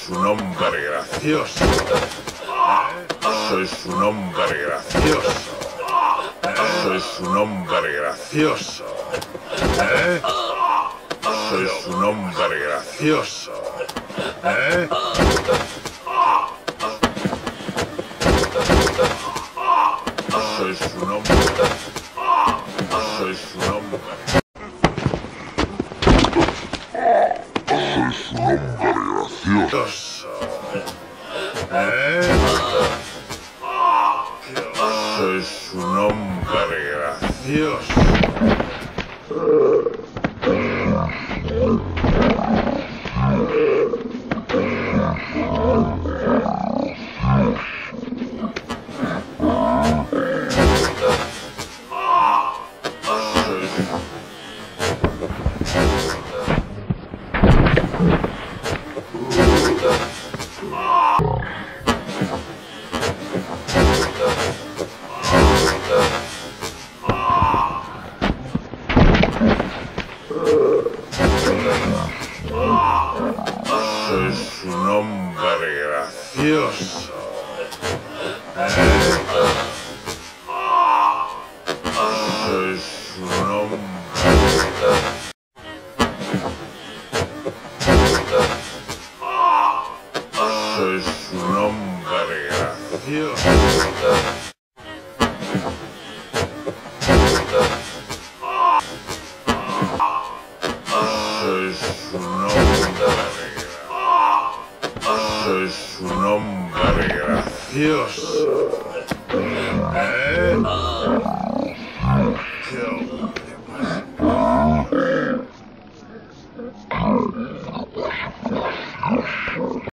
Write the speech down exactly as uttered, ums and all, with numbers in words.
Sois un hombre gracioso. Sois un hombre gracioso. Sois un hombre gracioso. ¿Eh? Sois un hombre gracioso. ¿Eh? Sois un hombre. Sois un hombre. Sois un hombre gracioso. ¿Eh? Sois un hombre gracioso. Sois un hombre gracioso. ¿Eh? Sois un hombre. Sois un hombre gracioso. Sois un hombre. Sois un hombre gracioso. ¿Eh?